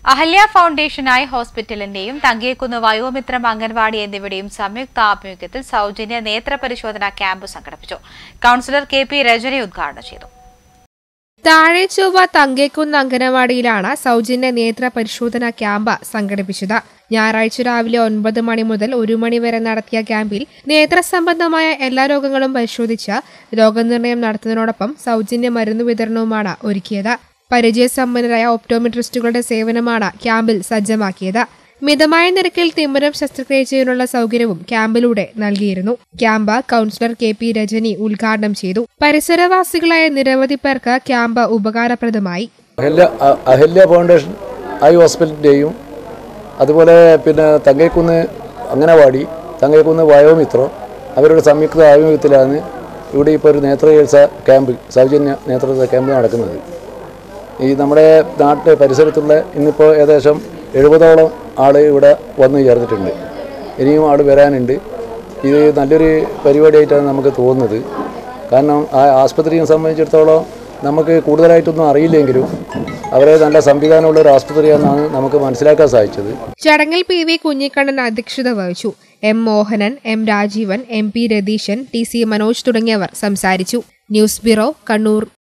അഹല്യ ഫൗണ്ടേഷനായി ഹോസ്പിറ്റലിന്റെയും തങ്കേക്കുന്ന് വയോമിത്രം അംഗൻവാടി എന്നിവയുടെയും സംയുക്താഭിമുഖ്യത്തിൽ സൗജന്യ നേത്ര പരിശോധനാ ക്യാമ്പ് സംഘടിപ്പിച്ചു. Councillor K P. രജനി ഉദ്ഘാടനം ചെയ്തു. താഴെച്ചൊവ്വ തങ്കേക്കുന്ന് അംഗനവാടിയിലാണ് സൗജന്യ നേത്ര പരിശോധനാ ക്യാമ്പ് സംഘടിപ്പിച്ചത്. ഞായറാഴ്ച രാവിലെ 9 മണി മുതൽ 1 മണി വരെ നടത്തിയ ക്യാമ്പിൽ നേത്രസംബന്ധമായ എല്ലാ രോഗങ്ങളും പരിശോധിച്ച് രോഗനിർണയം നടത്തുന്നതിനോടൊപ്പം സൗജന്യ മരുന്ന് വിതരണവുമാണ് ഒരുക്കിയത്. പരിചയസമ്പന്നരായ ഒപ്റ്റോമെട്രിസ്റ്റുകളുടെ സേവനമാണ് ക്യാമ്പിൽ സജ്ജമാക്കിയത്. മിതമായ നിരക്കിൽ തിമിരം ശസ്ത്രക്രിയ ചെയ്യാനുള്ള സൗകര്യവും ക്യാമ്പിലൂടെ നൽകിയിരുന്നു. Camp councillor K P. രജനി ഉദ്ഘാടനം ചെയ്തു. പരിസരവാസികളായ നിരവധി പേർക്ക് ക്യാമ്പ് ഉപകാരപ്രദമായി. അഹല്യ ഫൗണ്ടേഷൻ ഐ ഹോസ്പിറ്റലിന്റെയും അതുപോലെ തങ്കേക്കുന്ന് അംഗനവാടി, തങ്കേക്കുന്ന് വയോമിത്രം അവരുടെ സംയുക്ത ആഭിമുഖ്യത്തിലാണ് ഇവിടെ ഇപ്പോൾ ഒരു നേത്രചികിത്സ ക്യാമ്പ്, സൗജന്യ നേത്രചികിത്സ ക്യാമ്പ് നടക്കുന്നത്. ഈ നമ്മുടെ നാട്ടിലെ പരിസരത്തുള്ള ഇന്നിപ്പോൾ ഏകദേശം 70ഓളം ആൾ ഇവിടെ വന്നു ചേർന്നിട്ടുണ്ട്. ഇനിയും ആൾ വരാനുണ്ട്. ഇത് നല്ലൊരു പരിപാടിയായിട്ടാണ് നമുക്ക് തോന്നുന്നത്. കാരണം ആ ആസ്പത്രിയെ സംബന്ധിച്ചിടത്തോളം നമുക്ക് കൂടുതലായിട്ടൊന്നും അറിയില്ലെങ്കിലും അവരെ നല്ല സംവിധാനമുള്ള ഒരു ആസ്പത്രിയാണെന്നാണ് നമുക്ക് മനസ്സിലാക്കാൻ സാധിച്ചത്. ചടങ്ങിൽ പി.വി. കുഞ്ഞിക്കണ്ണൻ അധ്യക്ഷത വഹിച്ചു. M. Mohanan, M. Rajeevan, M P. Ratheesan, T C. Manoj തുടങ്ങിയവർ സംസാരിച്ചു. News bureau, Kannur.